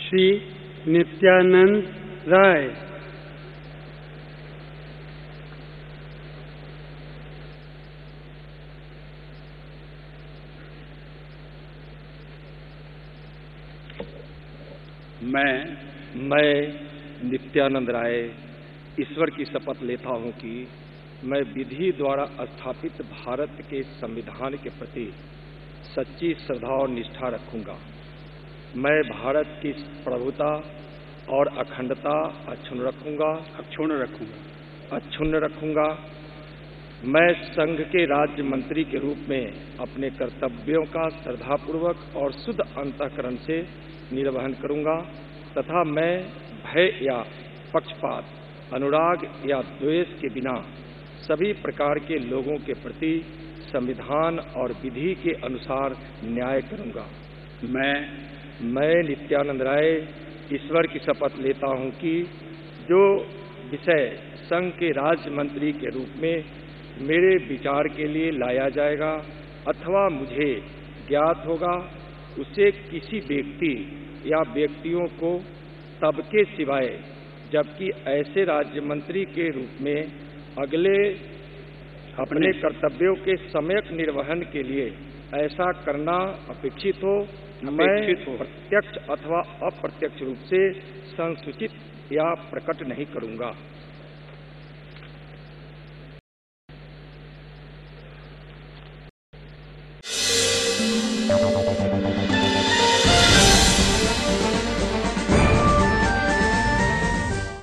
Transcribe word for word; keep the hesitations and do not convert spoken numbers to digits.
श्री नित्यानंद राय। मैं मैं नित्यानंद राय ईश्वर की शपथ लेता हूं कि मैं विधि द्वारा स्थापित भारत के संविधान के प्रति सच्ची श्रद्धा और निष्ठा रखूंगा। मैं भारत की प्रभुता और अखंडता अक्षुण्ण रखूंगा अक्षुण्ण रखूंगा अक्षुण्ण रखूंगा। मैं संघ के राज्य मंत्री के रूप में अपने कर्तव्यों का श्रद्धापूर्वक और शुद्ध अंतःकरण से निर्वहन करूंगा तथा मैं भय या पक्षपात, अनुराग या द्वेष के बिना सभी प्रकार के लोगों के प्रति संविधान और विधि के अनुसार न्याय करूंगा। मैं मैं नित्यानंद राय ईश्वर की शपथ लेता हूं कि जो विषय संघ के राज्य मंत्री के रूप में मेरे विचार के लिए लाया जाएगा अथवा मुझे ज्ञात होगा, उसे किसी व्यक्ति या व्यक्तियों को तब के सिवाय जबकि ऐसे राज्य मंत्री के रूप में अगले अपने कर्तव्यों के सम्यक निर्वहन के लिए ऐसा करना अपेक्षित हो, मैं प्रत्यक्ष अथवा अप्रत्यक्ष रूप से संसूचित या प्रकट नहीं करूंगा।